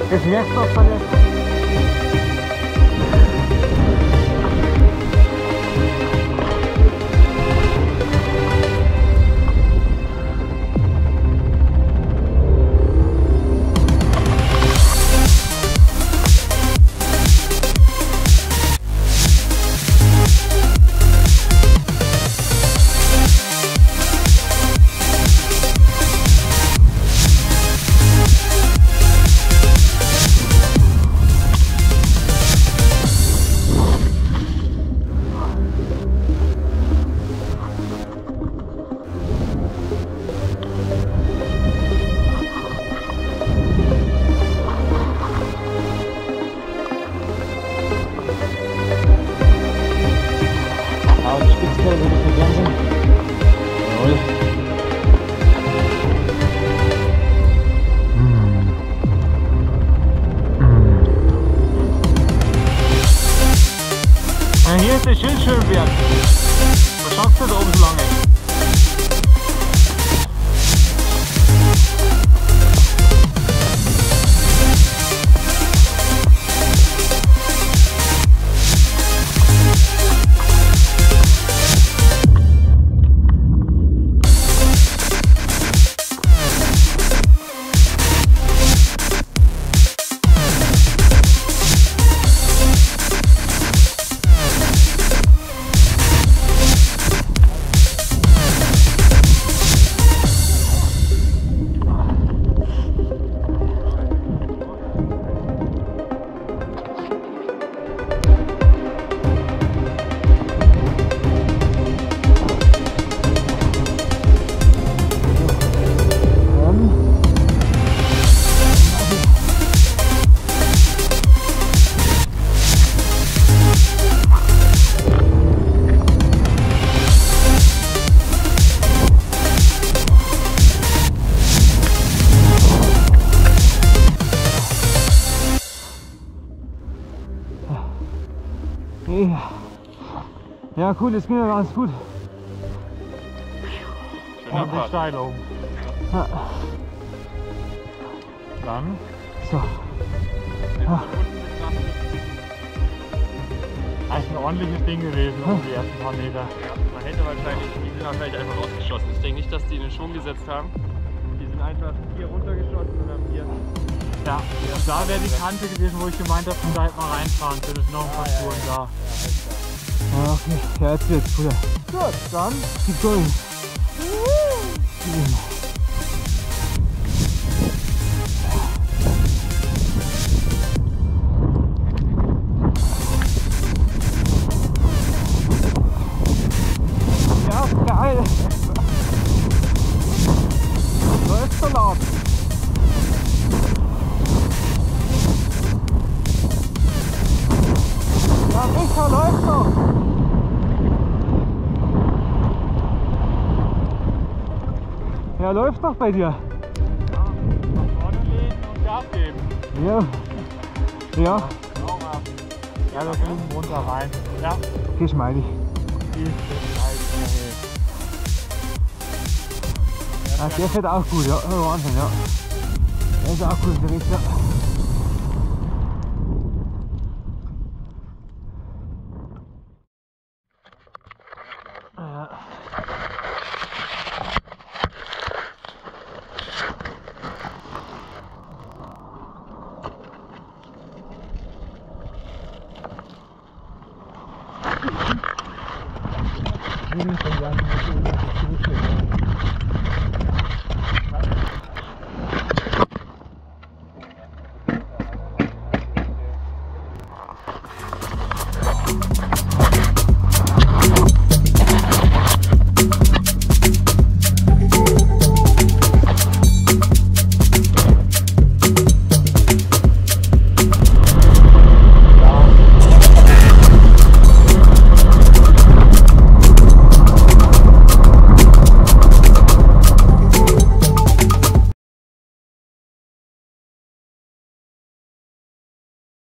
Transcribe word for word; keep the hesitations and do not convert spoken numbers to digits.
Das merkst du auch bei der... Hier ist der Schönberg. Was schaust du da oben so lange? Ja, cool, das ging ja ganz gut. Schöner Fahrt. Steil oben. Ja. Dann. So. Ja. Das ist ein ordentliches Ding gewesen, um die ersten paar Meter. Ja, man hätte wahrscheinlich, die sind wahrscheinlich einfach rausgeschossen. Ich denke nicht, dass die in den Schwung gesetzt haben. Die sind einfach hier runtergeschossen und haben hier. Ja, und da wäre die Kante gewesen, wo ich gemeint habe, von da hätte man reinfahren können. Das sind noch ein paar Spuren da. Ja, okay, ja, jetzt wird's gut. Gut, dann keep going. Ja, geil. Läuft so laut. Ja, Micha, läuft doch. Ja, läuft doch bei dir. ja, nach vorne legen und Gas geben. Ja. Ja. Ja, da oben runter rein. Ja. Geschmeidig. Ja, der fährt auch gut, ja. Wahnsinn, ja. Der ist auch gut unterwegs, ja.